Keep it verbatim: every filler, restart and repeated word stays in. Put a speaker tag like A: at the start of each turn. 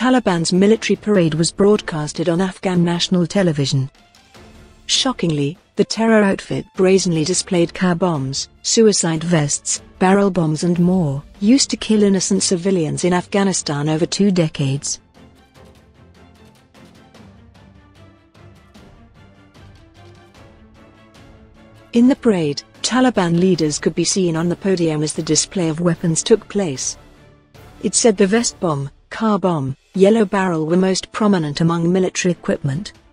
A: Taliban's military parade was broadcasted on Afghan national television. Shockingly, the terror outfit brazenly displayed car bombs, suicide vests, barrel bombs and more, used to kill innocent civilians in Afghanistan over two decades. In the parade, Taliban leaders could be seen on the podium as the display of weapons took place. It said the vest bomb, car bomb, yellow barrel were most prominent among military equipment.